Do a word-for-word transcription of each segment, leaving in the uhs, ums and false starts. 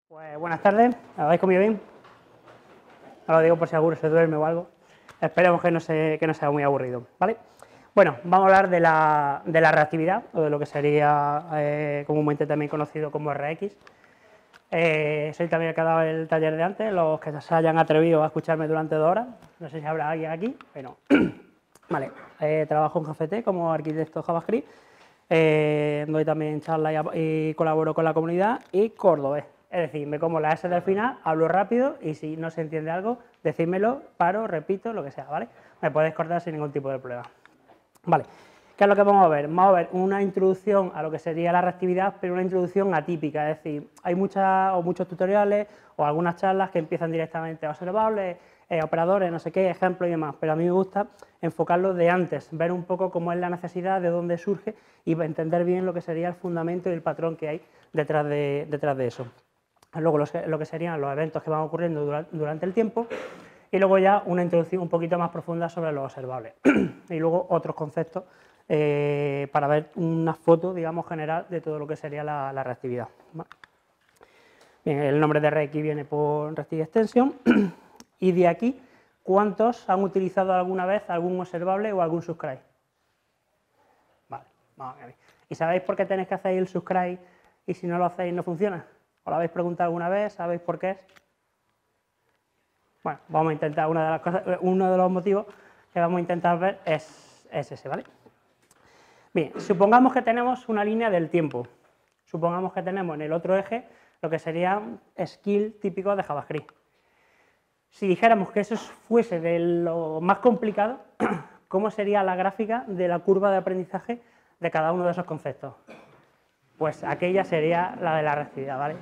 Pues buenas tardes, ¿habéis comido bien? No lo digo por si alguno se duerme o algo. Esperemos que no, se, que no sea muy aburrido, ¿vale? Bueno, vamos a hablar de la, de la reactividad, o de lo que sería eh, comúnmente también conocido como R X. Eh, soy también el que ha dado el taller de antes, los que se hayan atrevido a escucharme durante dos horas. No sé si habrá alguien aquí, pero vale. Eh, trabajo en G C T como arquitecto JavaScript. Eh, doy también charlas y, y colaboro con la comunidad y cordobés. Es decir, me como la S del final, hablo rápido y si no se entiende algo, decídmelo, paro, repito, lo que sea, ¿vale? Me podéis cortar sin ningún tipo de problema. Vale, ¿qué es lo que vamos a ver? Vamos a ver una introducción a lo que sería la reactividad, pero una introducción atípica, es decir, hay muchas o muchos tutoriales o algunas charlas que empiezan directamente a observables, eh, operadores, no sé qué, ejemplos y demás, pero a mí me gusta enfocarlo de antes, ver un poco cómo es la necesidad, de dónde surge y entender bien lo que sería el fundamento y el patrón que hay detrás de, detrás de eso. Luego los, lo que serían los eventos que van ocurriendo durante, durante el tiempo y luego ya una introducción un poquito más profunda sobre los observables y luego otros conceptos eh, para ver una foto, digamos, general de todo lo que sería la, la reactividad. Bien, el nombre de R X viene por Reactive Extension y de aquí, ¿cuántos han utilizado alguna vez algún observable o algún subscribe? Vale, vamos a ver. ¿Y sabéis por qué tenéis que hacer el subscribe y si no lo hacéis no funciona? ¿Os lo habéis preguntado alguna vez? ¿Sabéis por qué es? Bueno, vamos a intentar, una de las cosas, uno de los motivos que vamos a intentar ver es, es ese, ¿vale? Bien, supongamos que tenemos una línea del tiempo. Supongamos que tenemos en el otro eje lo que sería skill típico de JavaScript. Si dijéramos que eso fuese de lo más complicado, ¿cómo sería la gráfica de la curva de aprendizaje de cada uno de esos conceptos? Pues aquella sería la de la reactividad, ¿vale?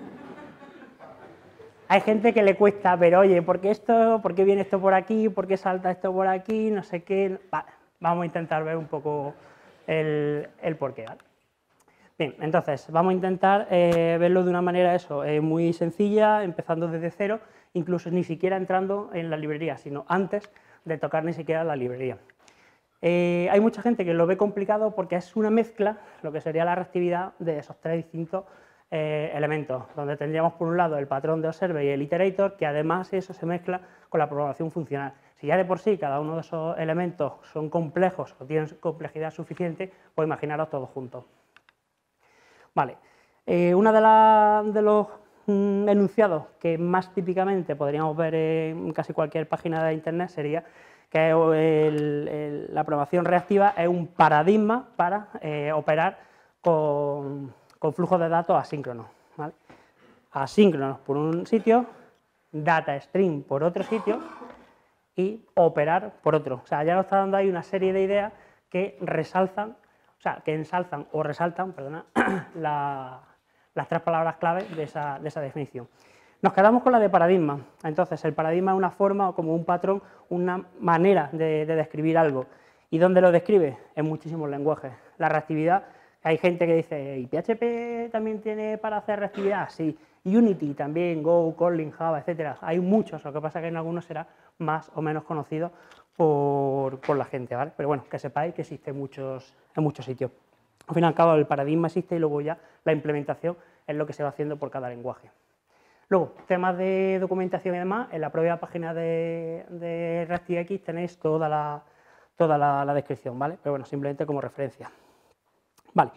Hay gente que le cuesta, pero oye, ¿por qué esto? ¿Por qué viene esto por aquí? ¿Por qué salta esto por aquí? No sé qué. Vale, vamos a intentar ver un poco el, el porqué, ¿vale? Bien, entonces, vamos a intentar eh, verlo de una manera eso, eh, muy sencilla, empezando desde cero, incluso ni siquiera entrando en la librería, sino antes de tocar ni siquiera la librería. Eh, hay mucha gente que lo ve complicado porque es una mezcla, lo que sería la reactividad de esos tres distintos eh, elementos, donde tendríamos por un lado el patrón de observer y el iterator, que además eso se mezcla con la programación funcional. Si ya de por sí cada uno de esos elementos son complejos o tienen complejidad suficiente, pues imaginaros todos juntos. Vale, eh, uno de, la, de los mm, enunciados que más típicamente podríamos ver en casi cualquier página de internet sería que el, el, la programación reactiva es un paradigma para eh, operar con, con flujos de datos asíncronos, ¿vale? Asíncronos por un sitio, data stream por otro sitio y operar por otro. O sea, ya nos está dando ahí una serie de ideas que resalzan, o sea, que ensalzan o resaltan, perdona, la, las tres palabras clave de esa, de esa definición. Nos quedamos con la de paradigma. Entonces, el paradigma es una forma o como un patrón, una manera de, de describir algo. ¿Y dónde lo describe? En muchísimos lenguajes. La reactividad, hay gente que dice, ¿y P H P también tiene para hacer reactividad? Sí. Unity también, Go, Kotlin, Java, etcétera. Hay muchos, lo que pasa es que en algunos será más o menos conocido por, por la gente, ¿vale? Pero bueno, que sepáis que existe en muchos, en muchos sitios. Al fin y al cabo, el paradigma existe y luego ya la implementación es lo que se va haciendo por cada lenguaje. Luego, temas de documentación y demás, en la propia página de, de ReactiveX tenéis toda, la, toda la, la descripción, ¿vale? Pero bueno, simplemente como referencia. Vale.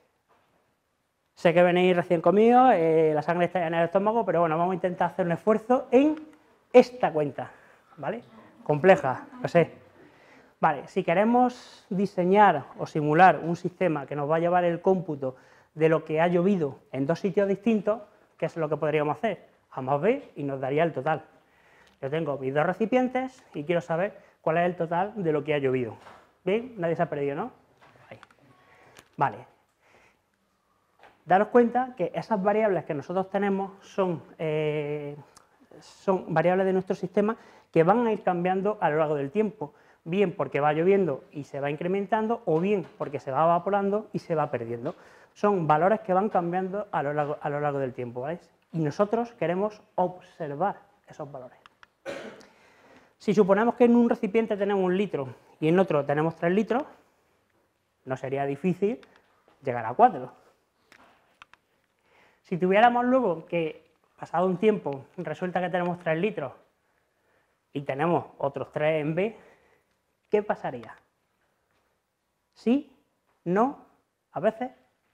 Sé que venís recién conmigo, eh, la sangre está en el estómago, pero bueno, vamos a intentar hacer un esfuerzo en esta cuenta, ¿vale? Compleja, lo sé. Vale, si queremos diseñar o simular un sistema que nos va a llevar el cómputo de lo que ha llovido en dos sitios distintos, ¿qué es lo que podríamos hacer? A más B y nos daría el total. Yo tengo mis dos recipientes y quiero saber cuál es el total de lo que ha llovido. ¿Bien? Nadie se ha perdido, ¿no? Ahí. Vale. Daros cuenta que esas variables que nosotros tenemos son, eh, son variables de nuestro sistema que van a ir cambiando a lo largo del tiempo. Bien porque va lloviendo y se va incrementando, o bien porque se va evaporando y se va perdiendo. Son valores que van cambiando a lo largo, a lo largo del tiempo, ¿vale? Y nosotros queremos observar esos valores. Si suponemos que en un recipiente tenemos un litro y en otro tenemos tres litros, no sería difícil llegar a cuatro. Si tuviéramos luego que pasado un tiempo, resulta que tenemos tres litros y tenemos otros tres en B, ¿qué pasaría? ¿Sí? ¿No? ¿A veces?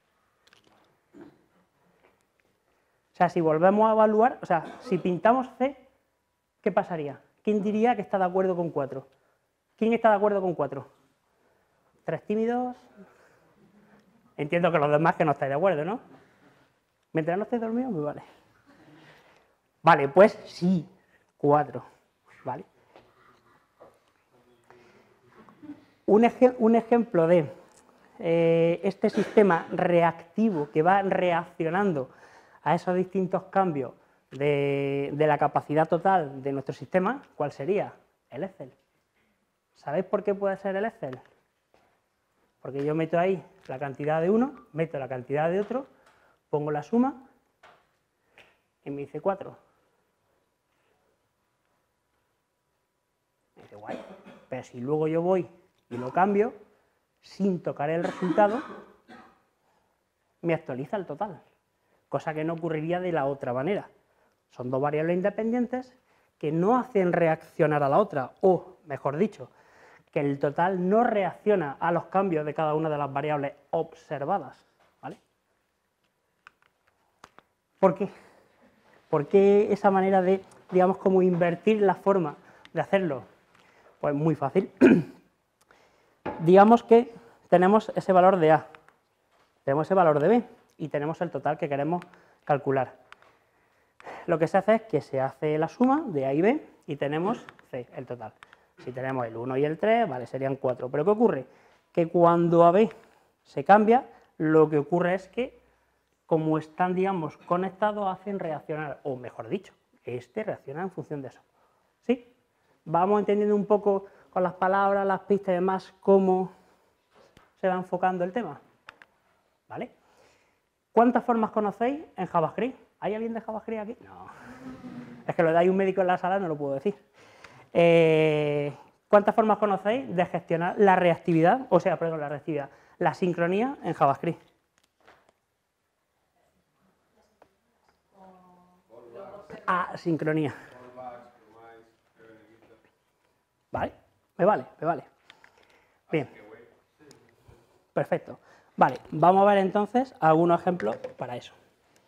O sea, si volvemos a evaluar, o sea, si pintamos C, ¿qué pasaría? ¿Quién diría que está de acuerdo con cuatro? ¿Quién está de acuerdo con cuatro? ¿Tres tímidos? Entiendo que los demás que no estáis de acuerdo, ¿no? Mientras no estéis dormidos, me vale. Vale, pues sí, cuatro, ¿vale? Un, ej un ejemplo de eh, este sistema reactivo que va reaccionando a esos distintos cambios de, de la capacidad total de nuestro sistema, ¿cuál sería? El Excel. ¿Sabéis por qué puede ser el Excel? Porque yo meto ahí la cantidad de uno, meto la cantidad de otro, pongo la suma y me dice cuatro. Me dice, guay. Pero si luego yo voy y lo cambio, sin tocar el resultado, me actualiza el total. Cosa que no ocurriría de la otra manera. Son dos variables independientes que no hacen reaccionar a la otra, o, mejor dicho, que el total no reacciona a los cambios de cada una de las variables observadas, ¿vale? ¿Por qué? ¿Por qué esa manera de, digamos, como invertir la forma de hacerlo? Pues muy fácil. Digamos que tenemos ese valor de A, tenemos ese valor de B y tenemos el total que queremos calcular. Lo que se hace es que se hace la suma de A y B y tenemos C, el total. Si tenemos el uno y el tres, vale, serían cuatro. ¿Pero qué ocurre? Que cuando A B se cambia, lo que ocurre es que, como están, digamos, conectados, hacen reaccionar, o mejor dicho, este reacciona en función de eso. ¿Sí? Vamos entendiendo un poco con las palabras, las pistas y demás, cómo se va enfocando el tema. ¿Vale? ¿Cuántas formas conocéis en JavaScript? ¿Hay alguien de JavaScript aquí? No. Es que lo de hay un médico en la sala, no lo puedo decir. Eh, ¿Cuántas formas conocéis de gestionar la reactividad, o sea, perdón, la reactividad, la sincronía en JavaScript? Asincronía. ¿Vale? Me vale, me vale. Bien. Perfecto. Vale, vamos a ver entonces algunos ejemplos para eso.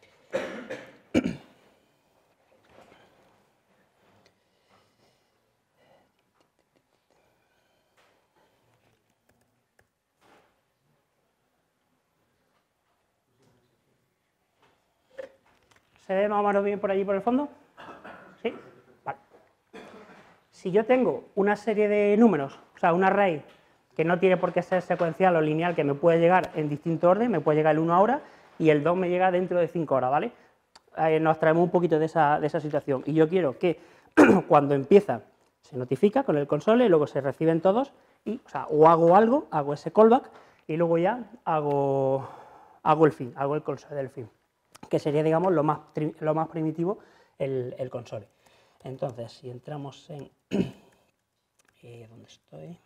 ¿Se ve más o menos bien por allí por el fondo? ¿Sí? Vale. Si yo tengo una serie de números, o sea, un array que no tiene por qué ser secuencial o lineal, que me puede llegar en distinto orden, me puede llegar el uno ahora y el dos me llega dentro de cinco horas, ¿vale? Eh, nos traemos un poquito de esa, de esa situación. Y yo quiero que cuando empieza se notifica con el console y luego se reciben todos, y, o sea, o hago algo, hago ese callback y luego ya hago, hago el fin, hago el console del fin, que sería, digamos, lo más, lo más primitivo, el, el console. Entonces, si entramos en... eh, ¿dónde estoy?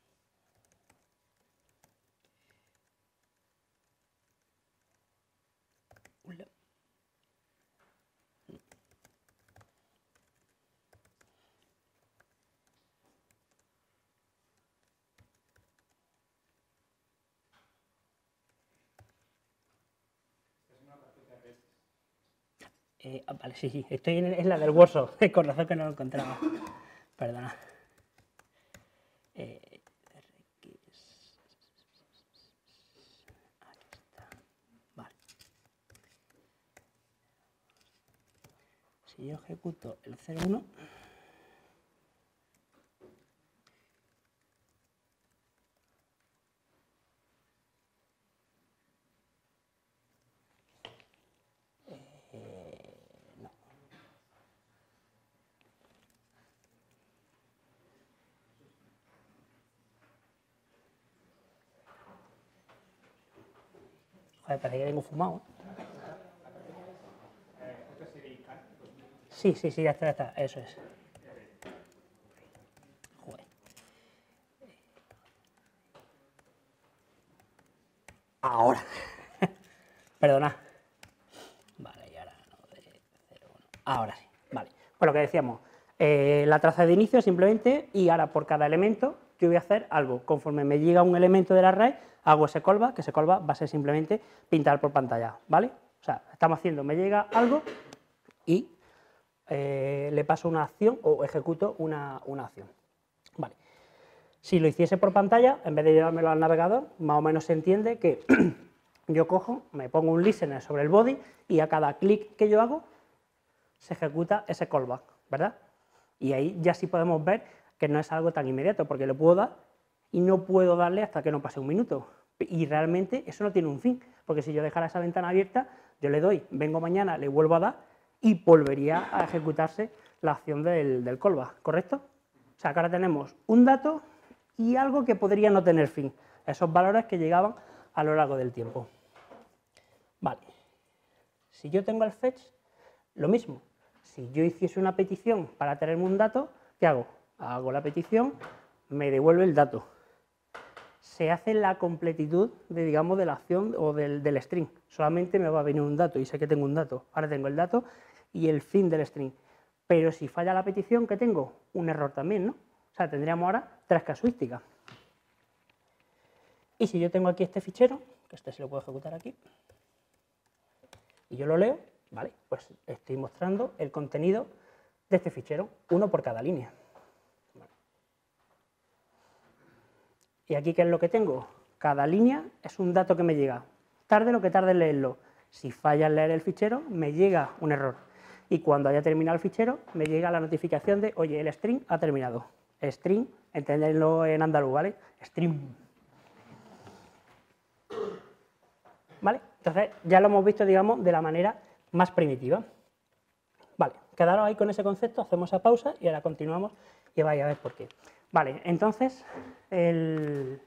Ula. Eh, ah, vale, sí, sí, estoy en, en la del workshop, con razón que no lo encontraba. Perdona. Eh, Aquí está. Vale. Si yo ejecuto el cero uno, joder, parece que tengo fumado. Sí, sí, sí, ya está, ya está, eso es. Joder. Ahora. Perdona. Vale, y ahora no de cero uno. Ahora sí, vale. Pues lo que decíamos, eh, la traza de inicio simplemente, y ahora por cada elemento yo voy a hacer algo. Conforme me llega un elemento del array, hago ese callback, que ese callback va a ser simplemente pintar por pantalla, ¿vale? O sea, estamos haciendo, me llega algo y eh, le paso una acción o ejecuto una, una acción, ¿vale? Si lo hiciese por pantalla, en vez de llevármelo al navegador, más o menos se entiende que yo cojo, me pongo un listener sobre el body y a cada clic que yo hago se ejecuta ese callback, ¿verdad? Y ahí ya sí podemos ver que no es algo tan inmediato, porque le puedo dar y no puedo darle hasta que no pase un minuto. Y realmente eso no tiene un fin, porque si yo dejara esa ventana abierta, yo le doy, vengo mañana, le vuelvo a dar y volvería a ejecutarse la acción del, del callback, ¿correcto? O sea, que ahora tenemos un dato y algo que podría no tener fin, esos valores que llegaban a lo largo del tiempo. Vale, si yo tengo el fetch, lo mismo. Si yo hiciese una petición para tenerme un dato, ¿qué hago? Hago la petición, me devuelve el dato. Se hace la completitud de, digamos, de la acción o del, del string. Solamente me va a venir un dato y sé que tengo un dato. Ahora tengo el dato y el fin del string. Pero si falla la petición, ¿qué tengo? Un error también, ¿no? O sea, tendríamos ahora tres casuísticas. Y si yo tengo aquí este fichero, que este se lo puedo ejecutar aquí, y yo lo leo, vale, pues estoy mostrando el contenido de este fichero, uno por cada línea. Vale. Y aquí, ¿qué es lo que tengo? Cada línea es un dato que me llega. Tarde lo que tarde en leerlo. Si falla en leer el fichero, me llega un error. Y cuando haya terminado el fichero, me llega la notificación de, oye, el string ha terminado. String, entenderlo en andaluz, ¿vale? String. ¿Vale? Entonces, ya lo hemos visto, digamos, de la manera más primitiva. Vale, quedaros ahí con ese concepto, hacemos esa pausa y ahora continuamos y vais a ver por qué. Vale, entonces, el...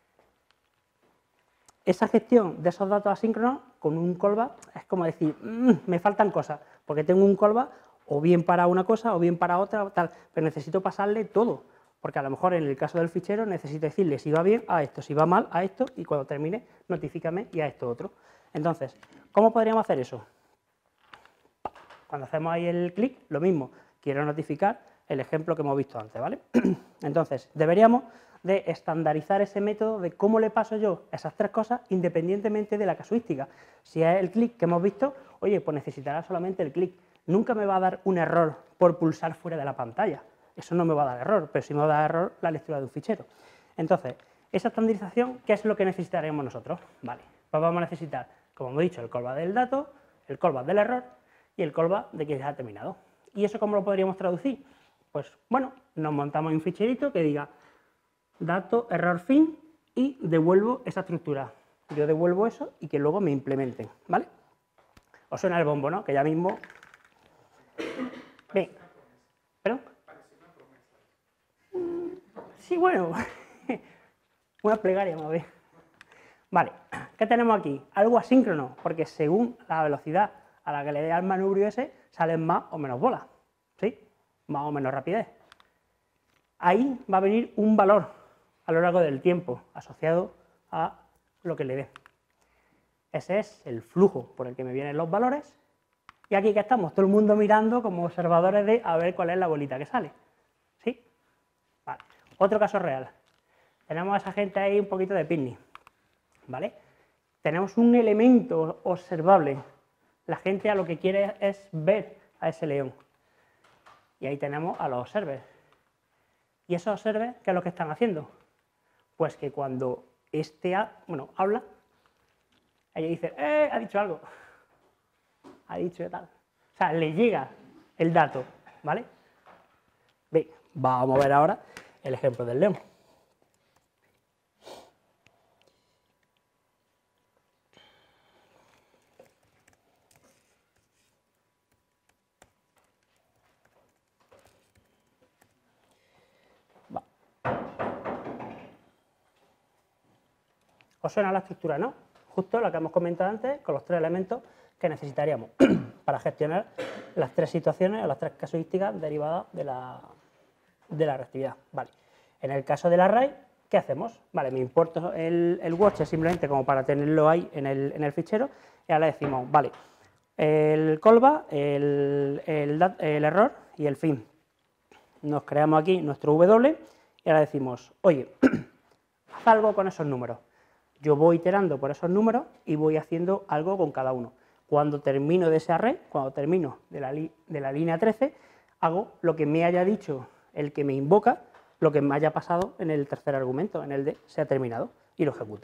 esa gestión de esos datos asíncronos con un callback es como decir, mmm, me faltan cosas, porque tengo un callback o bien para una cosa o bien para otra, tal, pero necesito pasarle todo, porque a lo mejor en el caso del fichero necesito decirle si va bien a esto, si va mal a esto, y cuando termine, notifícame y a esto otro. Entonces, ¿cómo podríamos hacer eso? Cuando hacemos ahí el clic, lo mismo, quiero notificar el ejemplo que hemos visto antes, ¿vale? Entonces, deberíamos de estandarizar ese método de cómo le paso yo esas tres cosas independientemente de la casuística. Si es el clic que hemos visto, oye, pues necesitará solamente el clic. Nunca me va a dar un error por pulsar fuera de la pantalla. Eso no me va a dar error, pero sí me va a dar error la lectura de un fichero. Entonces, esa estandarización, ¿qué es lo que necesitaremos nosotros? Vale, pues vamos a necesitar, como hemos dicho, el callback del dato, el callback del error y el callback de que ya ha terminado. ¿Y eso cómo lo podríamos traducir? Pues, bueno, nos montamos un ficherito que diga dato, error, fin y devuelvo esa estructura. Yo devuelvo eso y que luego me implementen, ¿vale? Os suena el bombo, ¿no? Que ya mismo... Bien. ¿Perdón? Sí, bueno. Una plegaria, vamos a ver. Vale, ¿qué tenemos aquí? Algo asíncrono, porque según la velocidad a la que le dé al manubrio ese, salen más o menos bolas, ¿sí? Más o menos rapidez. Ahí va a venir un valor a lo largo del tiempo, asociado a lo que le dé. Ese es el flujo por el que me vienen los valores, y aquí que estamos, todo el mundo mirando como observadores de a ver cuál es la bolita que sale. ¿Sí? Vale. Otro caso real. Tenemos a esa gente ahí un poquito de picnic, ¿vale? Tenemos un elemento observable. La gente a lo que quiere es ver a ese león. Y ahí tenemos a los observers. ¿Y esos observers qué es lo que están haciendo? Pues que cuando este ha, bueno, habla, ella dice, ¡eh! Ha dicho algo. Ha dicho tal. O sea, le llega el dato, ¿vale? Bien, vamos a ver ahora el ejemplo del león. Va. ¿Os suena la estructura, no? Justo lo que hemos comentado antes con los tres elementos que necesitaríamos para gestionar las tres situaciones o las tres casuísticas derivadas de la, de la reactividad. Vale. En el caso del array, ¿qué hacemos? Vale, me importo el, el watch simplemente como para tenerlo ahí en el, en el fichero y ahora le decimos, vale, el callback, el, el, el error y el fin. Nos creamos aquí nuestro W y ahora decimos, oye, haz algo con esos números. Yo voy iterando por esos números y voy haciendo algo con cada uno. Cuando termino de ese array, cuando termino de la, li, de la línea trece, hago lo que me haya dicho el que me invoca, lo que me haya pasado en el tercer argumento, en el de se ha terminado, y lo ejecuto.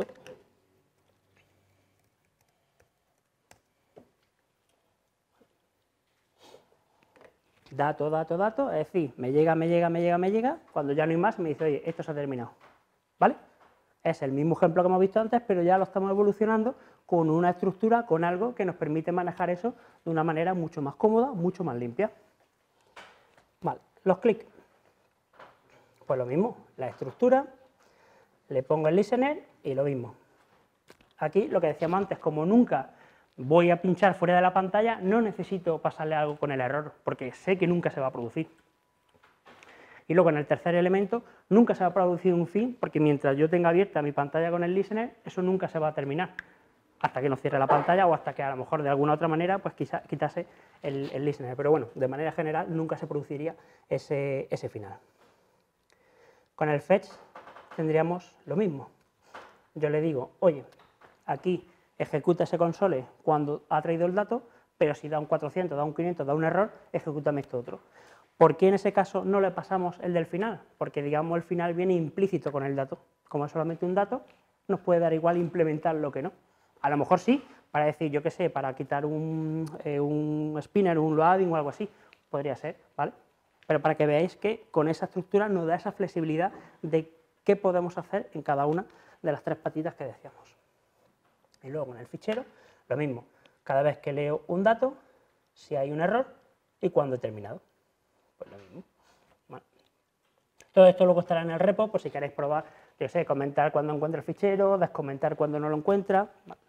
Dato, dato, dato, es decir, me llega, me llega, me llega, me llega, cuando ya no hay más me dice, oye, esto se ha terminado, ¿vale? Es el mismo ejemplo que hemos visto antes, pero ya lo estamos evolucionando con una estructura, con algo que nos permite manejar eso de una manera mucho más cómoda, mucho más limpia. Vale, los clics. Pues lo mismo, la estructura, le pongo el listener y lo mismo. Aquí, lo que decíamos antes, como nunca voy a pinchar fuera de la pantalla, no necesito pasarle algo con el error, porque sé que nunca se va a producir. Y luego en el tercer elemento, nunca se va a producir un fin, porque mientras yo tenga abierta mi pantalla con el listener, eso nunca se va a terminar, hasta que no cierre la pantalla o hasta que a lo mejor de alguna otra manera pues quizá, quitase el, el listener. Pero bueno, de manera general nunca se produciría ese, ese final. Con el fetch tendríamos lo mismo. Yo le digo, oye, aquí ejecuta ese console cuando ha traído el dato, pero si da un cuatrocientos, da un quinientos, da un error, ejecútame esto otro. ¿Por qué en ese caso no le pasamos el del final? Porque, digamos, el final viene implícito con el dato. Como es solamente un dato, nos puede dar igual implementarlo que no. A lo mejor sí, para decir, yo qué sé, para quitar un, eh, un spinner, un loading o algo así, podría ser, ¿vale? Pero para que veáis que con esa estructura nos da esa flexibilidad de qué podemos hacer en cada una de las tres patitas que decíamos. Y luego en el fichero, lo mismo. Cada vez que leo un dato, si hay un error y cuándo he terminado. Pues lo mismo. Bueno. Todo esto luego estará en el repo, por si queréis probar, yo sé, comentar cuando encuentra el fichero, descomentar cuando no lo encuentra. Vale.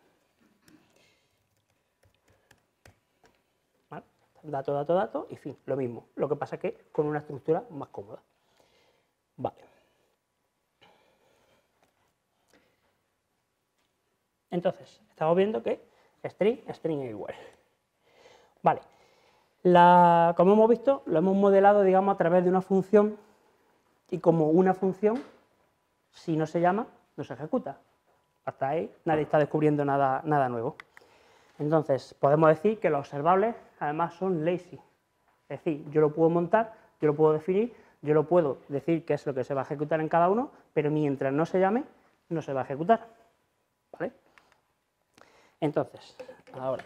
Vale. Dato, dato, dato, y fin, lo mismo. Lo que pasa es que con una estructura más cómoda. Vale. Entonces, estamos viendo que string, string es igual. Vale. La, como hemos visto, lo hemos modelado, digamos, a través de una función, y como una función, si no se llama, no se ejecuta. Hasta ahí nadie está descubriendo nada, nada nuevo. Entonces, podemos decir que los observables, además, son lazy. Es decir, yo lo puedo montar, yo lo puedo definir, yo lo puedo decir qué es lo que se va a ejecutar en cada uno, pero mientras no se llame, no se va a ejecutar. ¿Vale? Entonces, ahora...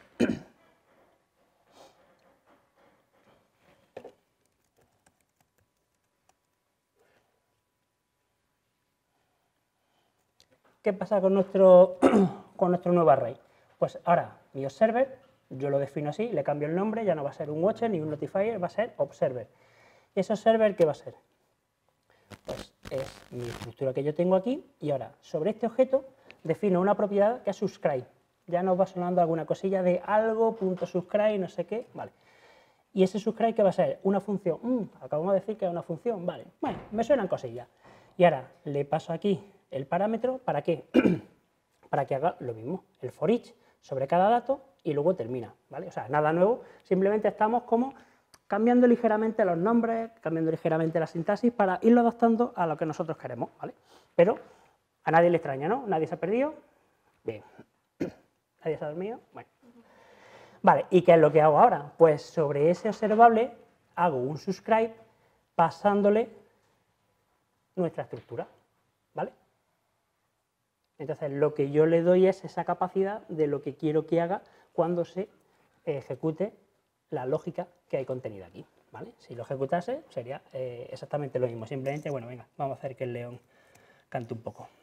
¿Qué pasa con nuestro, con nuestro nuevo array? Pues ahora, mi observer, yo lo defino así, le cambio el nombre, ya no va a ser un watcher ni un notifier, va a ser observer. ¿Y ese observer qué va a ser? Pues es mi estructura que yo tengo aquí, y ahora, sobre este objeto, defino una propiedad que es subscribe. Ya nos va sonando alguna cosilla de algo.subscribe, no sé qué, vale. ¿Y ese subscribe qué va a ser? Una función. Mm, acabamos de decir que es una función, vale. Bueno, me suenan cosillas. Y ahora le paso aquí el parámetro, ¿para qué? Para que haga lo mismo, el for each sobre cada dato y luego termina, ¿vale? O sea, nada nuevo, simplemente estamos como cambiando ligeramente los nombres, cambiando ligeramente la sintaxis para irlo adaptando a lo que nosotros queremos, ¿vale? Pero a nadie le extraña, ¿no? Nadie se ha perdido. Bien. ¿Nadie se ha dormido? Bueno. Vale, ¿y qué es lo que hago ahora? Pues sobre ese observable hago un subscribe pasándole nuestra estructura, ¿vale? Entonces, lo que yo le doy es esa capacidad de lo que quiero que haga cuando se ejecute la lógica que hay contenida aquí, ¿vale? Si lo ejecutase, sería eh, exactamente lo mismo. Simplemente, bueno, venga, vamos a hacer que el león cante un poco.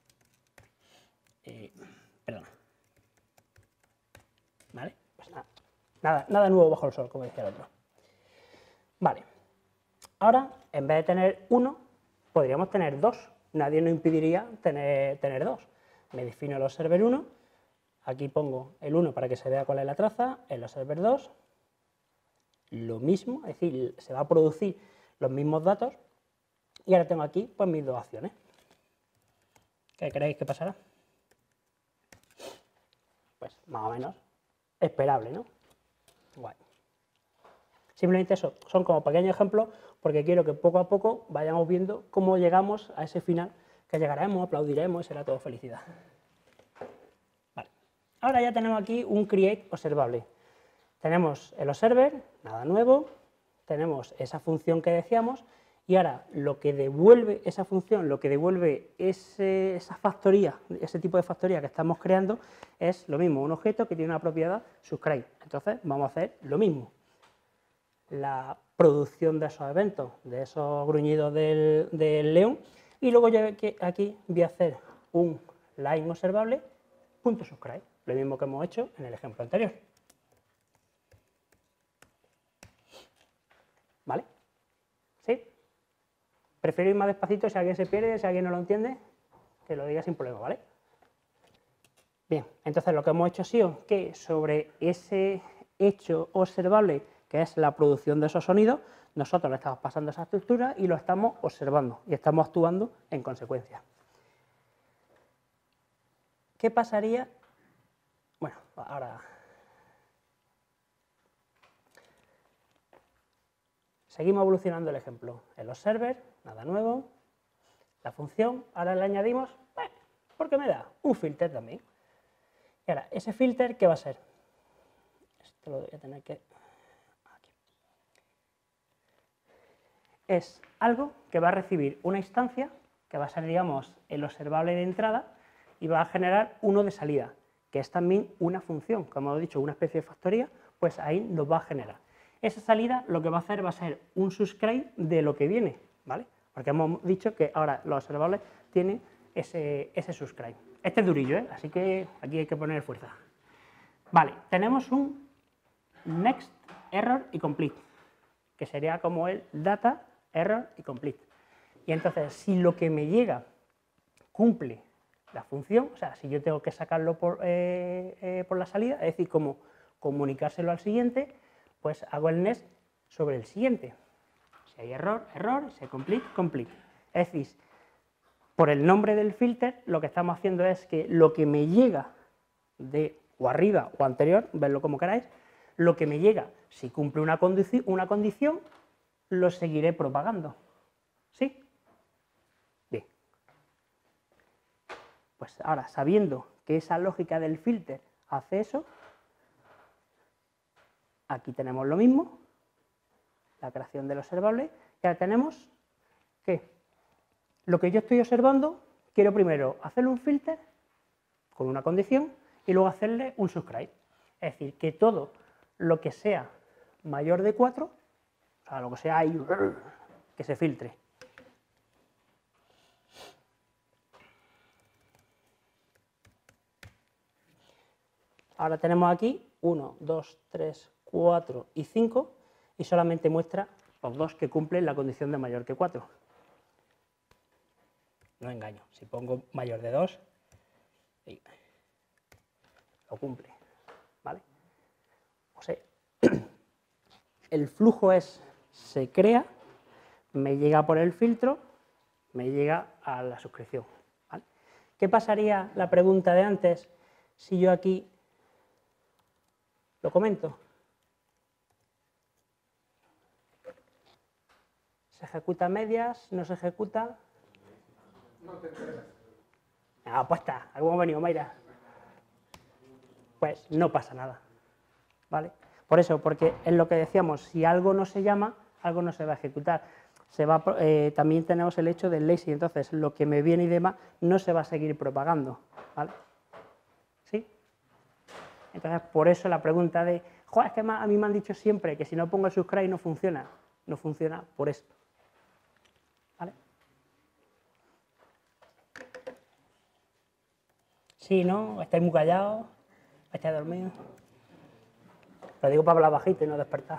Eh, perdona. ¿Vale? Pues nada, nada, nada nuevo bajo el sol, como decía el otro. Vale. Ahora, en vez de tener uno, podríamos tener dos. Nadie nos impediría tener, tener dos. Me defino el observer uno, aquí pongo el uno para que se vea cuál es la traza, el observer dos, lo mismo, es decir, se va a producir los mismos datos, y ahora tengo aquí pues mis dos acciones. ¿Qué creéis que pasará? Pues más o menos esperable, ¿no? Guay. Simplemente eso, son como pequeños ejemplos porque quiero que poco a poco vayamos viendo cómo llegamos a ese final, que llegaremos, aplaudiremos y será todo felicidad. Vale. Ahora ya tenemos aquí un create observable. Tenemos el observer, nada nuevo, tenemos esa función que decíamos y ahora lo que devuelve esa función, lo que devuelve ese, esa factoría, ese tipo de factoría que estamos creando es lo mismo, un objeto que tiene una propiedad subscribe. Entonces vamos a hacer lo mismo. La producción de esos eventos, de esos gruñidos del, del león, y luego yo aquí voy a hacer un line observable punto subscribe, lo mismo que hemos hecho en el ejemplo anterior. ¿Vale? ¿Sí? Prefiero ir más despacito si alguien se pierde, si alguien no lo entiende, que lo diga sin problema, ¿vale? Bien, entonces lo que hemos hecho ha sido que sobre ese hecho observable que es la producción de esos sonidos, nosotros le estamos pasando esa estructura y lo estamos observando y estamos actuando en consecuencia. ¿Qué pasaría? Bueno, ahora... Seguimos evolucionando el ejemplo. El observer, nada nuevo. La función, ahora le añadimos, bueno, porque me da un filter también. Y ahora, ese filter, ¿qué va a ser? Esto lo voy a tener que... Es algo que va a recibir una instancia, que va a ser, digamos, el observable de entrada, y va a generar uno de salida, que es también una función, como hemos dicho, una especie de factoría, pues ahí nos va a generar. Esa salida lo que va a hacer va a ser un subscribe de lo que viene, ¿vale? Porque hemos dicho que ahora los observables tienen ese, ese subscribe. Este es durillo, ¿eh? Así que aquí hay que poner fuerza. Vale, tenemos un next error y complete, que sería como el data error y complete. Y entonces, si lo que me llega cumple la función, o sea, si yo tengo que sacarlo por, eh, eh, por la salida, es decir, como comunicárselo al siguiente, pues hago el next sobre el siguiente. Si hay error, error, si hay complete, complete. Es decir, por el nombre del filter, lo que estamos haciendo es que lo que me llega de o arriba o anterior, vedlo como queráis, lo que me llega, si cumple una, condici una condición, lo seguiré propagando. ¿Sí? Bien. Pues ahora, sabiendo que esa lógica del filter hace eso, aquí tenemos lo mismo, la creación del observable, y ahora tenemos que lo que yo estoy observando, quiero primero hacerle un filter con una condición y luego hacerle un subscribe. Es decir, que todo lo que sea mayor de cuatro, o sea, lo que sea ahí, que se filtre. Ahora tenemos aquí uno, dos, tres, cuatro y cinco y solamente muestra los dos que cumplen la condición de mayor que cuatro. No engaño, si pongo mayor de dos, lo cumple, ¿vale? O sea, el flujo es, se crea, me llega por el filtro, me llega a la suscripción, ¿vale? ¿Qué pasaría, la pregunta de antes, si yo aquí lo comento? ¿Se ejecuta a medias? ¿No se ejecuta? No te interesa. Ah, pues está, ¿cómo ha venido, Mayra? Pues no pasa nada, ¿vale? Por eso, porque es lo que decíamos, si algo no se llama, algo no se va a ejecutar. Se va, eh, también tenemos el hecho del lazy, entonces lo que me viene y demás no se va a seguir propagando, ¿vale? ¿Sí? Entonces, por eso la pregunta de, joder, es que a mí me han dicho siempre que si no pongo el subscribe no funciona. No funciona por esto, ¿vale? Sí, ¿no? Estáis muy callados, estáis dormidos. Lo digo para hablar bajito y no despertar.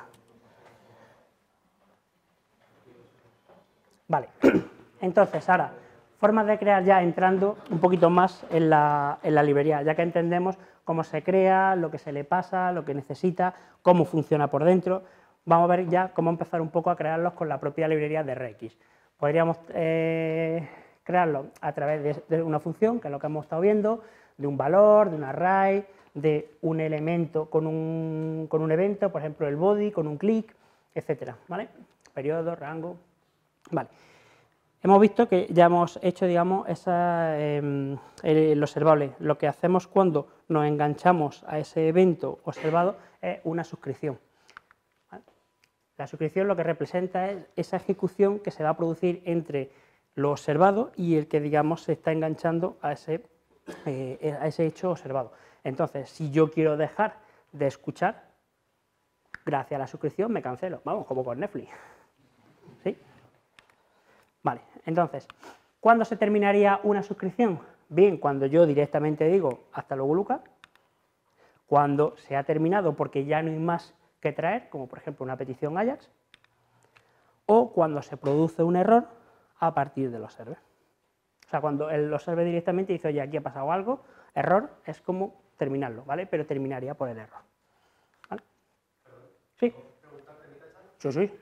Vale, entonces ahora, formas de crear ya entrando un poquito más en la, en la librería, ya que entendemos cómo se crea, lo que se le pasa, lo que necesita, cómo funciona por dentro. Vamos a ver ya cómo empezar un poco a crearlos con la propia librería de R X. Podríamos eh, crearlo a través de, de una función, que es lo que hemos estado viendo, de un valor, de un array, de un elemento con un, con un evento, por ejemplo el body, con un click, etcétera, ¿vale? Periodo, rango, vale. Hemos visto que ya hemos hecho, digamos, esa, eh, el observable. Lo que hacemos cuando nos enganchamos a ese evento observado es una suscripción. ¿Vale? La suscripción lo que representa es esa ejecución que se va a producir entre lo observado y el que, digamos, se está enganchando a ese, eh, a ese hecho observado. Entonces, si yo quiero dejar de escuchar, gracias a la suscripción me cancelo. Vamos, como con Netflix. ¿Sí? Vale, entonces, ¿cuándo se terminaría una suscripción? Bien, cuando yo directamente digo hasta luego Lucas, cuando se ha terminado porque ya no hay más que traer, como por ejemplo una petición Ajax, o cuando se produce un error a partir de los servers. O sea, cuando el observer directamente dice, oye, aquí ha pasado algo, error, es como terminarlo, ¿vale? Pero terminaría por el error. ¿Vale? ¿Sí? Sí, sí.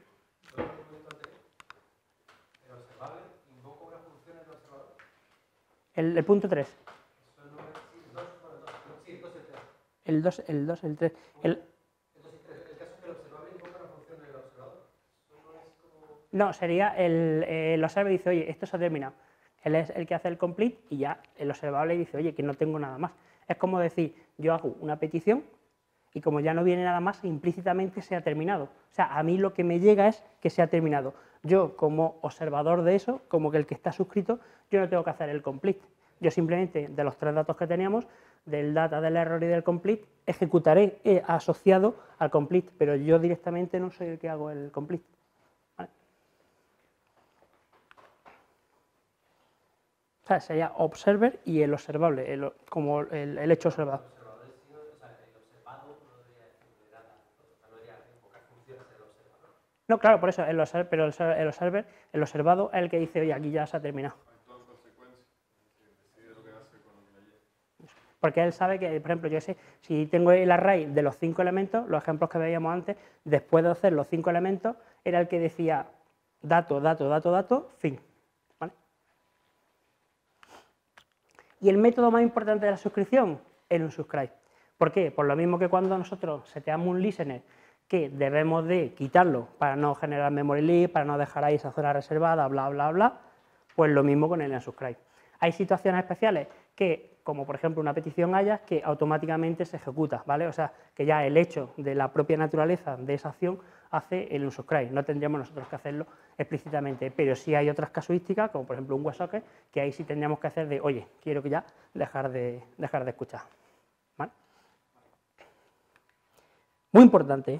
El, el punto tres. El dos, el dos, el tres. El, no, sería el, el observer dice, oye, esto se ha terminado. Él es el que hace el complete y ya el observable dice, oye, que no tengo nada más. Es como decir, yo hago una petición y como ya no viene nada más, implícitamente se ha terminado. O sea, a mí lo que me llega es que se ha terminado. Yo, como observador de eso, como que el que está suscrito, yo no tengo que hacer el complete. Yo simplemente, de los tres datos que teníamos, del data, del error y del complete, ejecutaré eh, asociado al complete, pero yo directamente no soy el que hago el complete. ¿Vale? O sea, sería observer y el observable, el, como el, el hecho observado. No, claro, por eso, el observer, pero el observer, el observado es el que dice, oye, aquí ya se ha terminado. Porque él sabe que, por ejemplo, yo sé, si tengo el array de los cinco elementos, los ejemplos que veíamos antes, después de hacer los cinco elementos, era el que decía dato, dato, dato, dato, fin. ¿Vale? Y el método más importante de la suscripción, el unsubscribe. ¿Por qué? Por lo mismo que cuando nosotros seteamos un listener que debemos de quitarlo para no generar memory leak, para no dejar ahí esa zona reservada, bla, bla, bla, pues lo mismo con el unsubscribe. Hay situaciones especiales que, como por ejemplo una petición Ajax, que automáticamente se ejecuta, ¿vale? O sea, que ya el hecho de la propia naturaleza de esa acción hace el unsubscribe, no tendríamos nosotros que hacerlo explícitamente, pero sí hay otras casuísticas, como por ejemplo un WebSocket, que ahí sí tendríamos que hacer de, oye, quiero que ya dejar de, dejar de escuchar, ¿vale? Muy importante,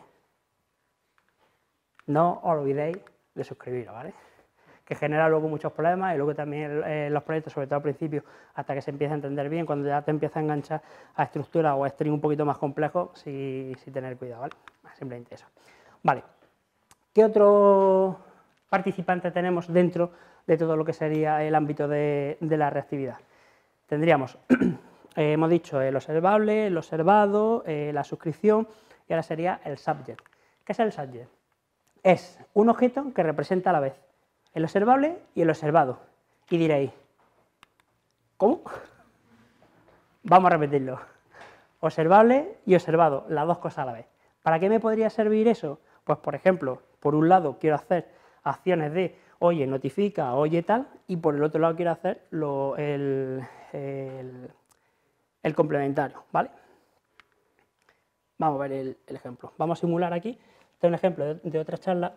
no os olvidéis de suscribiros, ¿vale? Que genera luego muchos problemas y luego también eh, los proyectos, sobre todo al principio, hasta que se empieza a entender bien, cuando ya te empieza a enganchar a estructuras o a string un poquito más complejos, sí, sí tener cuidado, ¿vale? Simplemente eso. Vale, ¿qué otro participante tenemos dentro de todo lo que sería el ámbito de, de la reactividad? Tendríamos, eh, hemos dicho, el observable, el observado, eh, la suscripción y ahora sería el subject. ¿Qué es el subject? Es un objeto que representa a la vez el observable y el observado. Y diréis, ¿cómo? Vamos a repetirlo. Observable y observado, las dos cosas a la vez. ¿Para qué me podría servir eso? Pues, por ejemplo, por un lado quiero hacer acciones de, oye, notifica, oye, tal, y por el otro lado quiero hacer lo, el, el, el complementario, ¿vale? Vamos a ver el, el ejemplo. Vamos a simular aquí. Este es un ejemplo de, de otra charla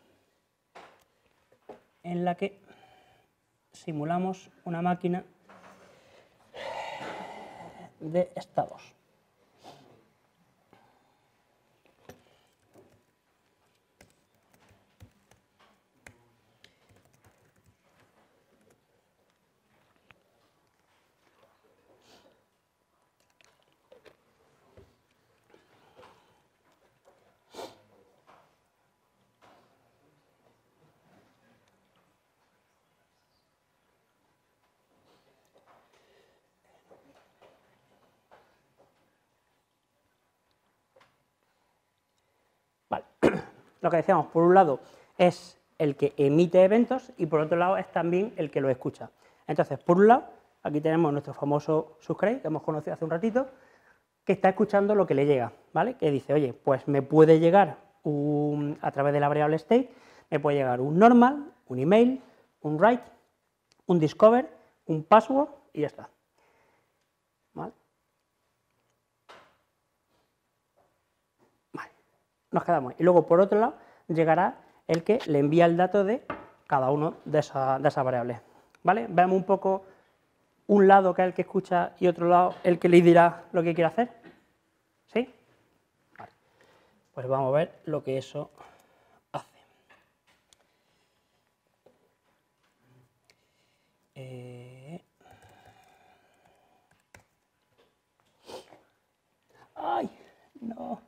en la que simulamos una máquina de estados. Vale. Lo que decíamos, por un lado es el que emite eventos y por otro lado es también el que lo escucha. Entonces, por un lado, aquí tenemos nuestro famoso subscribe que hemos conocido hace un ratito, que está escuchando lo que le llega, ¿vale? Que dice, oye, pues me puede llegar un, a través de la variable state, me puede llegar un normal, un email, un write, un discover, un password y ya está. ¿Vale? Vale, nos quedamos ahí. Y luego, por otro lado, llegará el que le envía el dato de cada uno de esas de esa variables. ¿Vale? Vemos un poco un lado que es el que escucha y otro lado el que le dirá lo que quiere hacer. ¿Sí? Vale. Pues vamos a ver lo que eso hace. Eh... ¡Ay! No.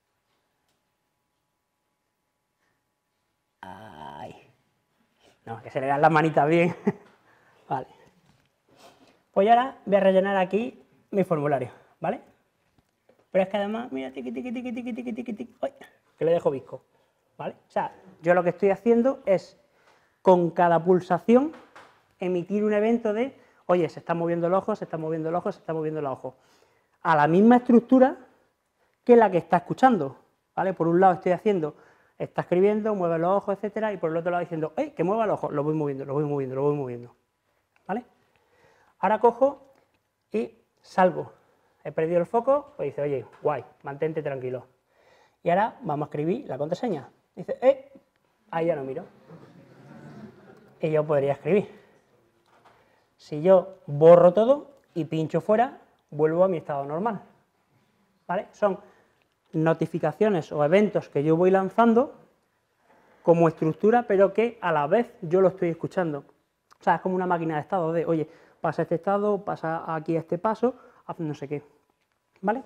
¡Ay! No, que se le dan las manitas bien. Vale. Pues ahora voy a rellenar aquí mi formulario, ¿vale? Pero es que además, mira, tiqui, tiqui, tiqui, tiqui, tiqui, tiqui, tiqui, ¡ay! Que le dejo visco, ¿vale? O sea, yo lo que estoy haciendo es, con cada pulsación, emitir un evento de, oye, se está moviendo el ojo, se está moviendo el ojo, se está moviendo el ojo, a la misma estructura que la que está escuchando, ¿vale? Por un lado estoy haciendo, está escribiendo, mueve los ojos, etcétera, y por el otro lado diciendo, ¡ey, que mueva el ojo! Lo voy moviendo, lo voy moviendo, lo voy moviendo, ¿vale? Ahora cojo y salgo. He perdido el foco, pues dice, oye, guay, mantente tranquilo. Y ahora vamos a escribir la contraseña. Dice, ¡eh! Ahí ya no miro. Y yo podría escribir. Si yo borro todo y pincho fuera, vuelvo a mi estado normal. ¿Vale? Son notificaciones o eventos que yo voy lanzando como estructura, pero que a la vez yo lo estoy escuchando. O sea, es como una máquina de estado de, oye, pasa este estado, pasa aquí este paso, haz no sé qué. ¿Vale?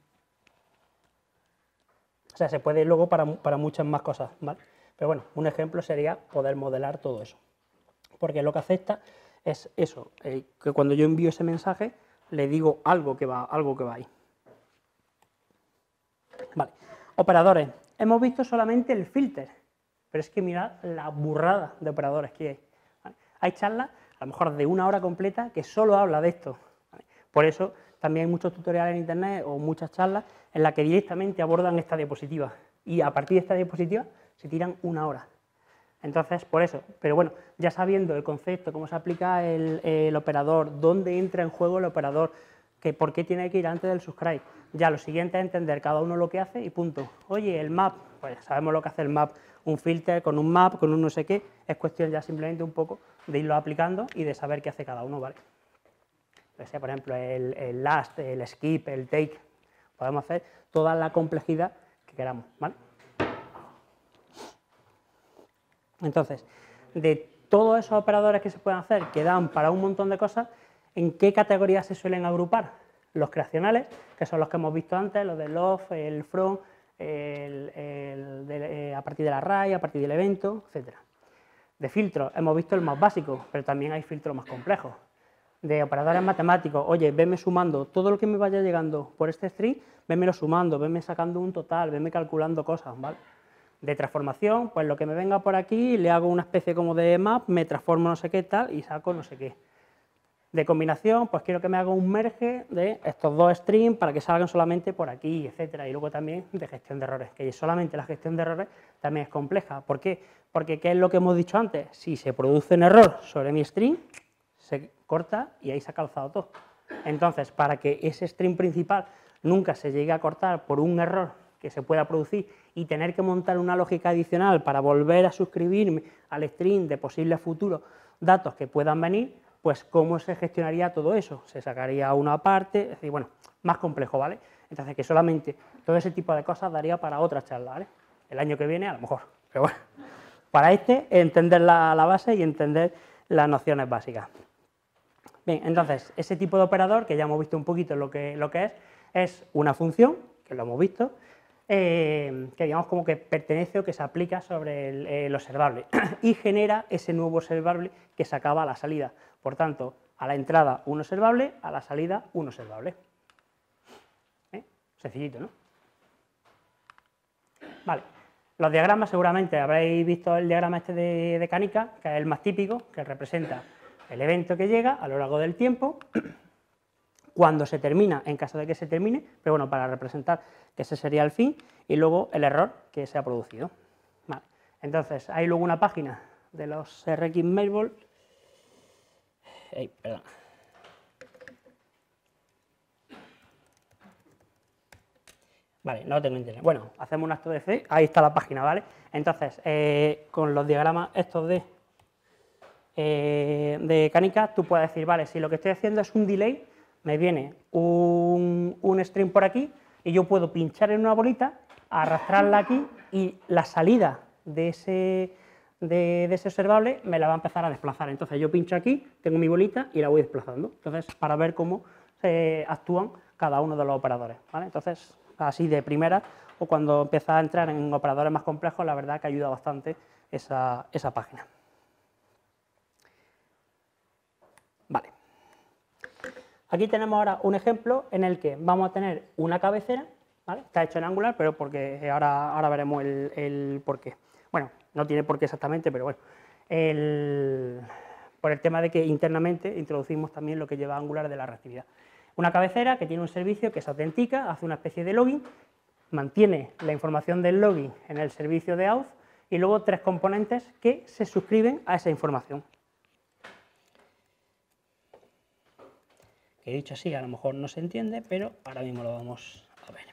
O sea, se puede luego para, para muchas más cosas, ¿vale? Pero bueno, un ejemplo sería poder modelar todo eso. Porque lo que acepta es eso, eh, que cuando yo envío ese mensaje, le digo algo que va, algo que va ahí. Vale, operadores. Hemos visto solamente el filter, pero es que mirad la burrada de operadores que hay. ¿Vale? Hay charlas, a lo mejor de una hora completa, que solo habla de esto. ¿Vale? Por eso también hay muchos tutoriales en internet o muchas charlas en las que directamente abordan esta diapositiva y a partir de esta diapositiva se tiran una hora. Entonces, por eso, pero bueno, ya sabiendo el concepto, cómo se aplica el, el operador, dónde entra en juego el operador, que por qué tiene que ir antes del subscribe, ya lo siguiente es entender cada uno lo que hace y punto. Oye, el map, pues sabemos lo que hace el map, un filter con un map, con un no sé qué, es cuestión ya simplemente un poco de irlo aplicando y de saber qué hace cada uno, ¿vale? Pues, por ejemplo, el, el last, el skip, el take, podemos hacer toda la complejidad que queramos, ¿vale? Entonces, de todos esos operadores que se pueden hacer, que dan para un montón de cosas, ¿en qué categorías se suelen agrupar? Los creacionales, que son los que hemos visto antes, los del of, el from, el, el de, eh, a partir del array, a partir del evento, etcétera. De filtros, hemos visto el más básico, pero también hay filtros más complejos. De operadores matemáticos, oye, venme sumando todo lo que me vaya llegando por este string, venmelo sumando, venme sacando un total, venme calculando cosas, ¿vale? De transformación, pues lo que me venga por aquí, le hago una especie como de map, me transformo no sé qué tal y saco no sé qué. De combinación, pues quiero que me haga un merge de estos dos strings para que salgan solamente por aquí, etcétera. Y luego también de gestión de errores, que solamente la gestión de errores también es compleja. ¿Por qué? Porque, ¿qué es lo que hemos dicho antes? Si se produce un error sobre mi string, se corta y ahí se ha calzado todo. Entonces, para que ese string principal nunca se llegue a cortar por un error que se pueda producir y tener que montar una lógica adicional para volver a suscribirme al string de posibles futuros datos que puedan venir, pues cómo se gestionaría todo eso, se sacaría una aparte, es decir, bueno, más complejo, ¿vale? Entonces que solamente todo ese tipo de cosas daría para otra charla, ¿vale? El año que viene a lo mejor, pero bueno, para este entender la, la base y entender las nociones básicas. Bien, entonces, ese tipo de operador, que ya hemos visto un poquito lo que, lo que es, es una función, que lo hemos visto, eh, que digamos como que pertenece o que se aplica sobre el, el observable y genera ese nuevo observable que se acaba a la salida. Por tanto, a la entrada un observable, a la salida un observable. ¿Eh? Sencillito, ¿no? Vale, los diagramas seguramente habréis visto el diagrama este de, de Canica, que es el más típico, que representa el evento que llega a lo largo del tiempo, cuando se termina, en caso de que se termine, pero bueno, para representar que ese sería el fin, y luego el error que se ha producido. Vale. Entonces, hay luego una página de los R X Mailball. Hey, perdón. Vale, no tengo internet. Bueno, hacemos un acto de fe, ahí está la página, ¿vale? Entonces, eh, con los diagramas estos de, eh, de Canica, tú puedes decir, vale, si lo que estoy haciendo es un delay, me viene un, un string por aquí y yo puedo pinchar en una bolita, arrastrarla aquí y la salida de ese, de, de ese observable me la va a empezar a desplazar. Entonces, yo pincho aquí, tengo mi bolita y la voy desplazando. Entonces, para ver cómo se actúan cada uno de los operadores, ¿vale? Entonces, así de primera, o cuando empieza a entrar en operadores más complejos, la verdad que ayuda bastante esa, esa página. Vale. Aquí tenemos ahora un ejemplo en el que vamos a tener una cabecera, ¿vale? Está hecho en Angular, pero porque ahora, ahora veremos el, el por qué. Bueno, no tiene por qué exactamente, pero bueno, el, por el tema de que internamente introducimos también lo que lleva Angular de la reactividad. Una cabecera que tiene un servicio que se autentica, hace una especie de login, mantiene la información del login en el servicio de auth y luego tres componentes que se suscriben a esa información. Que dicho así, a lo mejor no se entiende, pero ahora mismo lo vamos a ver.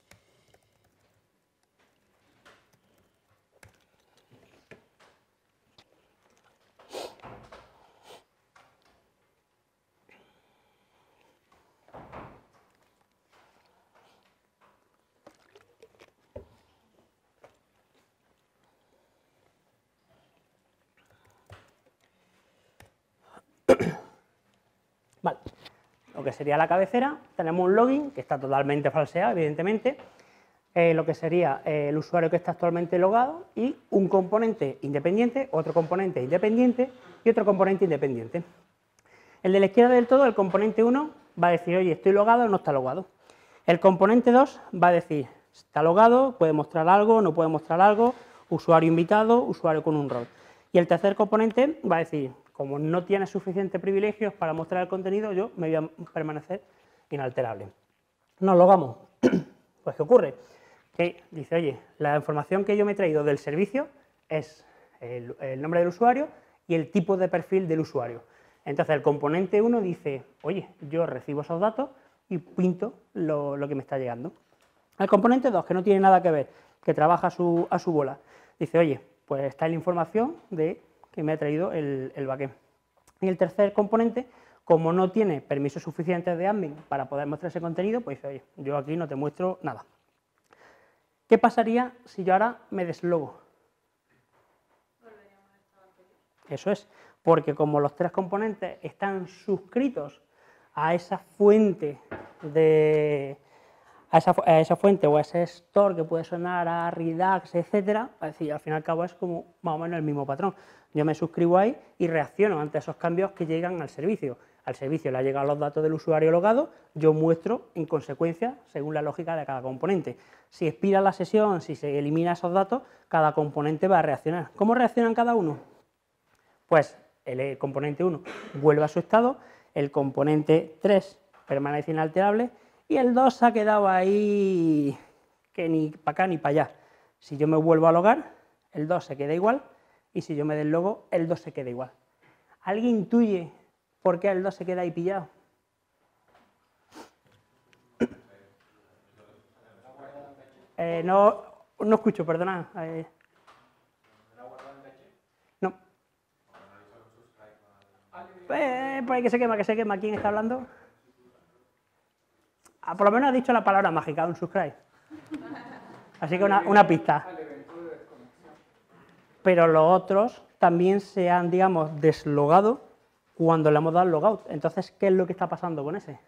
Vale, lo que sería la cabecera, tenemos un login que está totalmente falseado, evidentemente, eh, lo que sería eh, el usuario que está actualmente logado y un componente independiente, otro componente independiente y otro componente independiente. El de la izquierda del todo, el componente uno, va a decir, oye, estoy logado o no está logado. El componente dos va a decir, está logado, puede mostrar algo, no puede mostrar algo, usuario invitado, usuario con un rol. Y el tercer componente va a decir, como no tiene suficientes privilegios para mostrar el contenido, yo me voy a permanecer inalterable. Nos logamos. Pues, ¿qué ocurre? Que dice, oye, la información que yo me he traído del servicio es el, el nombre del usuario y el tipo de perfil del usuario. Entonces, el componente uno dice, oye, yo recibo esos datos y pinto lo, lo que me está llegando. El componente dos, que no tiene nada que ver, que trabaja a su, a su bola, dice, oye, pues está la información de que me ha traído el, el backend. Y el tercer componente, como no tiene permisos suficientes de admin para poder mostrar ese contenido, pues dice, oye, yo aquí no te muestro nada. ¿Qué pasaría si yo ahora me deslogo? Eso es, porque como los tres componentes están suscritos a esa fuente de... A esa, a esa fuente o a ese store que puede sonar a Redux, etcétera, es decir, al fin y al cabo es como más o menos el mismo patrón. Yo me suscribo ahí y reacciono ante esos cambios que llegan al servicio. Al servicio le han llegado los datos del usuario logado, yo muestro en consecuencia según la lógica de cada componente. Si expira la sesión, si se elimina esos datos, cada componente va a reaccionar. ¿Cómo reaccionan cada uno? Pues el componente uno vuelve a su estado, el componente tres permanece inalterable, y el dos se ha quedado ahí que ni para acá ni para allá. Si yo me vuelvo a logar, el dos se queda igual, y si yo me deslogo, el dos se queda igual. ¿Alguien intuye por qué el dos se queda ahí pillado? Eh, no, no escucho, perdona. Eh, no. Eh, por ahí que se quema, que se quema. ¿Quién está hablando? Ah, por lo menos ha dicho la palabra mágica, un subscribe. Así que una, una pista. Pero los otros también se han, digamos, deslogado cuando le hemos dado el logout. Entonces, ¿qué es lo que está pasando con ese?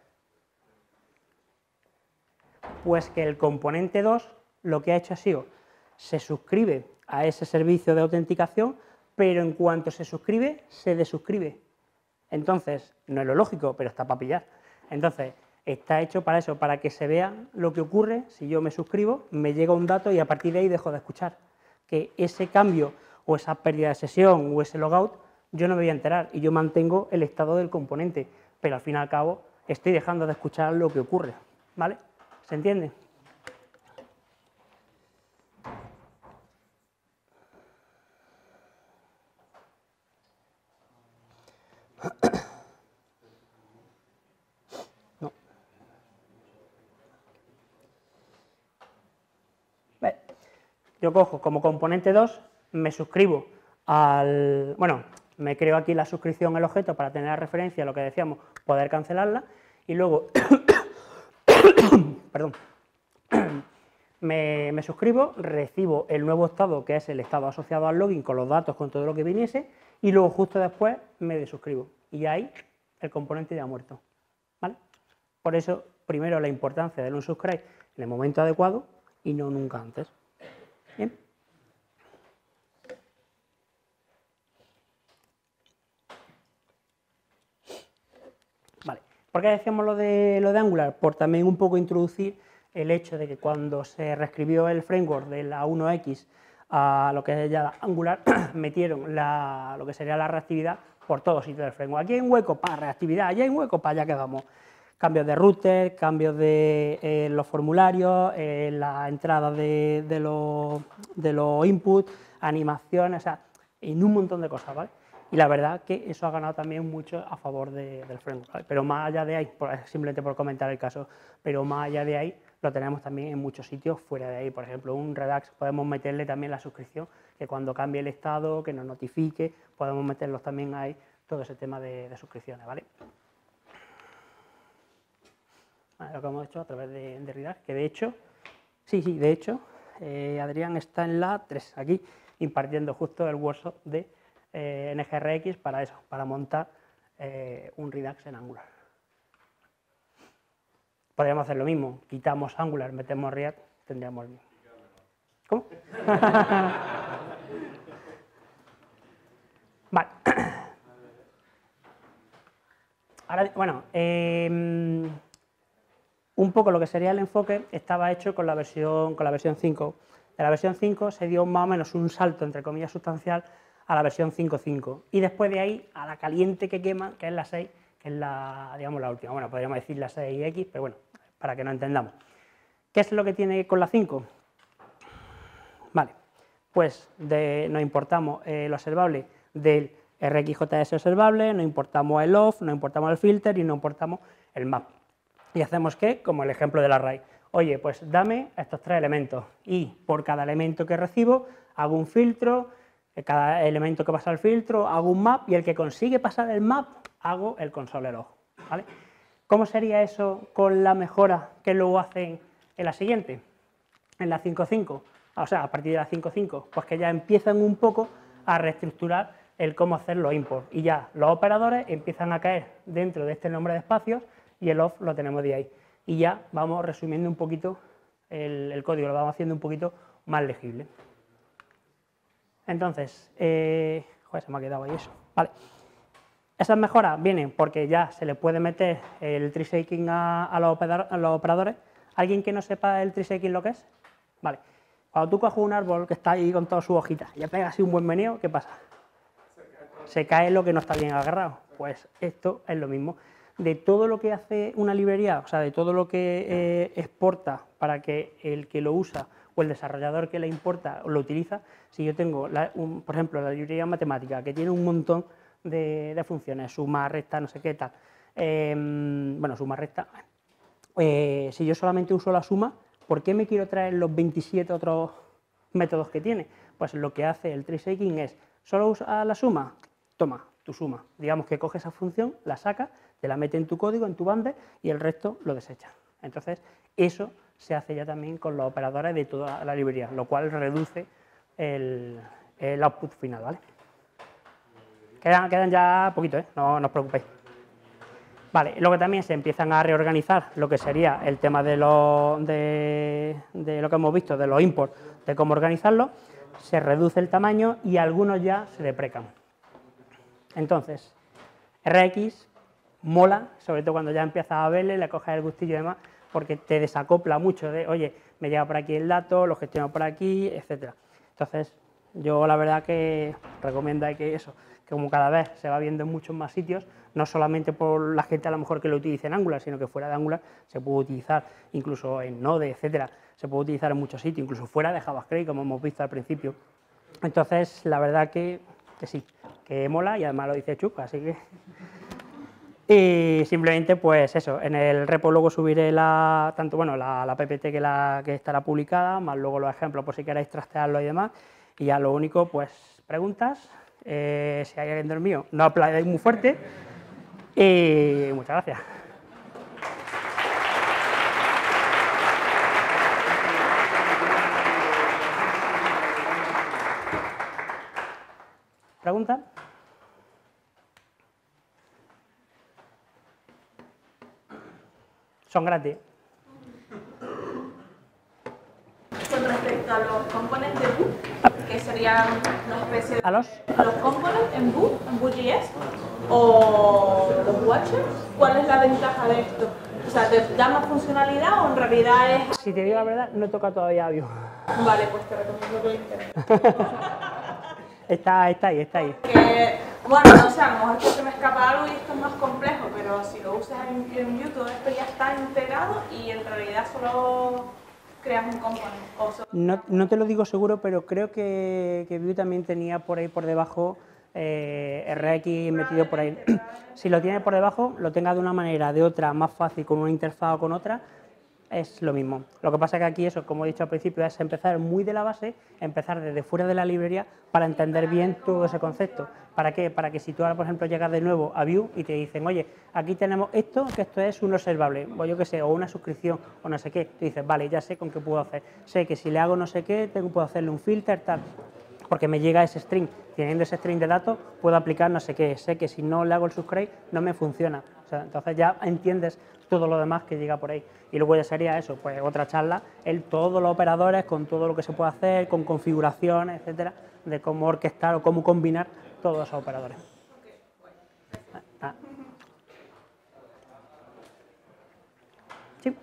Pues que el componente dos lo que ha hecho ha sido, se suscribe a ese servicio de autenticación, pero en cuanto se suscribe, se desuscribe. Entonces, no es lo lógico, pero está para pillar. Entonces, está hecho para eso, para que se vea lo que ocurre si yo me suscribo, me llega un dato y a partir de ahí dejo de escuchar. Que ese cambio o esa pérdida de sesión o ese logout, yo no me voy a enterar y yo mantengo el estado del componente, pero al fin y al cabo estoy dejando de escuchar lo que ocurre, ¿vale? ¿Se entiende? No. Ve, yo cojo como componente dos, me suscribo al... Bueno, me creo aquí la suscripción al objeto para tener la referencia, lo que decíamos, poder cancelarla, y luego... Perdón. Me, me suscribo, recibo el nuevo estado, que es el estado asociado al login, con los datos, con todo lo que viniese, y luego justo después me desuscribo. Y ahí el componente ya ha muerto, ¿vale? Por eso, primero, la importancia del unsubscribe en el momento adecuado y no nunca antes. ¿Bien? Vale. ¿Por qué decíamos lo de, lo de Angular? Por también un poco introducir el hecho de que cuando se reescribió el framework de la uno equis a lo que es ya Angular, metieron la, lo que sería la reactividad por todos sitios del framework. Aquí hay un hueco para reactividad, allá hay un hueco para allá que vamos. Cambios de router, cambios de eh, los formularios, eh, la entrada de, de los de los inputs, animaciones, o sea, en un montón de cosas, ¿vale? Y la verdad que eso ha ganado también mucho a favor de, del framework, ¿vale? Pero más allá de ahí, por, simplemente por comentar el caso, pero más allá de ahí, lo tenemos también en muchos sitios fuera de ahí. Por ejemplo, un Redux podemos meterle también la suscripción, que cuando cambie el estado, que nos notifique, podemos meterlos también ahí, todo ese tema de, de suscripciones, ¿vale? Vale, lo que hemos hecho a través de, de Redux, que de hecho, sí, sí, de hecho, eh, Adrián está en la tres, aquí, impartiendo justo el workshop de eh, N G R X para eso, para montar eh, un Redux en Angular. Podríamos hacer lo mismo, quitamos Angular, metemos React, tendríamos el mismo. ¿Cómo? Vale. Ahora, bueno, eh, un poco lo que sería el enfoque estaba hecho con la versión, con la versión cinco. De la versión cinco se dio más o menos un salto, entre comillas, sustancial a la versión cinco punto cinco. Y después de ahí, a la caliente que quema, que es la seis, que es la, digamos, la última. Bueno, podríamos decir la seis equis, pero bueno, para que no entendamos. ¿Qué es lo que tiene con la cinco? Vale, pues de, nos importamos eh, lo observable del R X J S observable, nos importamos el off, nos importamos el filter y nos importamos el map. Y hacemos ¿qué? Como el ejemplo del array. Oye, pues dame estos tres elementos y por cada elemento que recibo hago un filtro, cada elemento que pasa el filtro hago un map y el que consigue pasar el map hago el console log, ¿vale? ¿Cómo sería eso con la mejora que luego hacen en la siguiente? En la cinco punto cinco, o sea, a partir de la cinco punto cinco, pues que ya empiezan un poco a reestructurar el cómo hacer los imports y ya los operadores empiezan a caer dentro de este nombre de espacios y el off lo tenemos de ahí. Y ya vamos resumiendo un poquito el, el código, lo vamos haciendo un poquito más legible. Entonces, eh, joder, se me ha quedado ahí eso. Vale. Esas mejoras vienen porque ya se le puede meter el tree shaking a, a, los a los operadores. ¿Alguien que no sepa el tree shaking lo que es? Vale. Cuando tú coges un árbol que está ahí con todas sus hojitas y le pegas así un buen meneo, ¿qué pasa? Se cae lo que no está bien agarrado. Pues esto es lo mismo. De todo lo que hace una librería, o sea, de todo lo que eh, exporta para que el que lo usa o el desarrollador que la importa o lo utiliza, si yo tengo, la, un, por ejemplo, la librería matemática, que tiene un montón de, de funciones, suma, resta, no sé qué tal, eh, bueno, suma, resta, eh, si yo solamente uso la suma, ¿por qué me quiero traer los veintisiete otros métodos que tiene? Pues lo que hace el tree shaking es, ¿solo usa la suma? Toma, tu suma. Digamos que coge esa función, la saca, te la mete en tu código, en tu bundle, y el resto lo desecha. Entonces, eso se hace ya también con los operadores de toda la librería, lo cual reduce el, el output final, ¿vale? Quedan, quedan ya poquito, ¿eh? No, no os preocupéis. Vale, luego también se empiezan a reorganizar lo que sería el tema de lo, de, de lo que hemos visto, de los imports, de cómo organizarlo, se reduce el tamaño y algunos ya se deprecan. Entonces, R X mola, sobre todo cuando ya empiezas a verle, le coges el gustillo y demás, porque te desacopla mucho de, oye, me llega por aquí el dato, lo gestiono por aquí, etcétera. Entonces, yo la verdad que recomiendo que eso, que como cada vez se va viendo en muchos más sitios, no solamente por la gente a lo mejor que lo utilice en Angular, sino que fuera de Angular se puede utilizar incluso en Node, etcétera, se puede utilizar en muchos sitios, incluso fuera de JavaScript, como hemos visto al principio. Entonces, la verdad que, que sí, que mola y además lo dice Chuck, así que... Y simplemente, pues eso, en el repo luego subiré la, tanto, bueno, la, la P P T que, la, que estará publicada, más luego los ejemplos por si queréis trastearlo y demás, y ya lo único, pues, preguntas, eh, si hay alguien dormido, no aplaudáis muy fuerte, y muchas gracias. ¿Preguntas? Son gratis. Con respecto a los components de Vue, que serían una especie de... ¿A los? Los components en Vue, en Vue.js, o los watchers, ¿cuál es la ventaja de esto? O sea, ¿te da más funcionalidad o en realidad es...? Si te digo la verdad, no he tocado todavía a Vue. Vale, pues te recomiendo que lo intentes. Está, está ahí, está ahí. Que, bueno, no sé, a lo mejor que se me escapa algo y esto es más complejo, pero si lo usas en, en Vue, todo esto ya está integrado y en realidad solo creas un component. O solo... No, no te lo digo seguro, pero creo que, que Vue también tenía por ahí por debajo eh, R X metido por ahí. Si lo tiene por debajo, lo tenga de una manera, de otra, más fácil, con una interfaz o con otra, es lo mismo. Lo que pasa es que aquí eso, como he dicho al principio, es empezar muy de la base, empezar desde fuera de la librería para entender bien todo ese concepto. ¿Para qué? Para que si tú ahora, por ejemplo, llegas de nuevo a Vue y te dicen, oye, aquí tenemos esto, que esto es un observable, o yo qué sé, o una suscripción, o no sé qué. Tú dices, vale, ya sé con qué puedo hacer. Sé que si le hago no sé qué, tengo, puedo hacerle un filter, tal, porque me llega ese string. Teniendo ese string de datos, puedo aplicar no sé qué. Sé que si no le hago el subscribe, no me funciona. O sea, entonces ya entiendes todo lo demás que llega por ahí. Y luego ya sería eso, pues otra charla, el todos los operadores, con todo lo que se puede hacer, con configuraciones, etcétera, de cómo orquestar o cómo combinar todos esos operadores. Ah. Sí.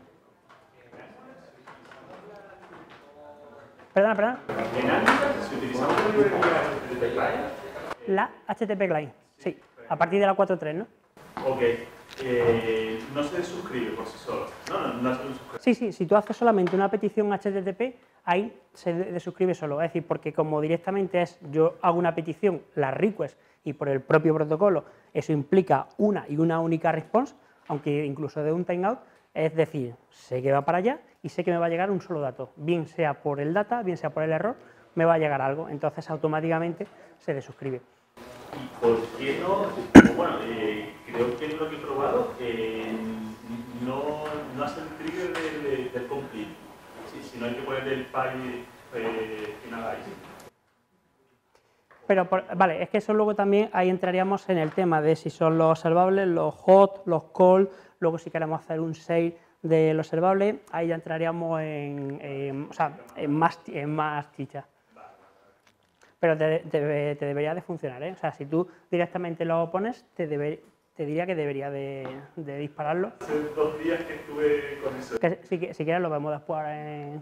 Perdona, perdona. En Angular se utilizaba una librería H T T P Client. La H T T P Client, sí, a partir de la cuatro punto tres, ¿no? Ok, eh, no se suscribe por sí solo. No, no, no se suscribe. Sí, sí, si tú haces solamente una petición H T T P, ahí se desuscribe solo. Es decir, porque como directamente es, yo hago una petición, la request, y por el propio protocolo, eso implica una y una única response, aunque incluso de un timeout, es decir, sé que va para allá y sé que me va a llegar un solo dato, bien sea por el data, bien sea por el error, me va a llegar algo, entonces automáticamente se desuscribe. ¿Y por qué no? Bueno, eh, creo que es lo que he probado, eh, no, no hace el trigger del, del, del complete, si, si no hay que poner el py eh, finalize. Pero, por, vale, es que eso luego también, ahí entraríamos en el tema de si son los observables, los hot, los call, luego si queremos hacer un save del observable, ahí ya entraríamos en, en, o sea, en, más, en más chicha. Pero te, te, te debería de funcionar, ¿eh? O sea, si tú directamente lo pones, te, debe, te diría que debería de, de dispararlo. Hace dos días que estuve con eso. Que, si, si quieres lo vemos después ahora en...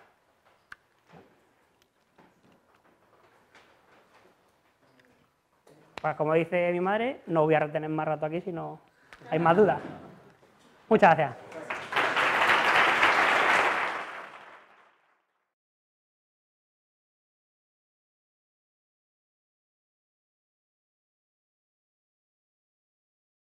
Pues como dice mi madre, no voy a retener más rato aquí si no hay más dudas. Muchas gracias.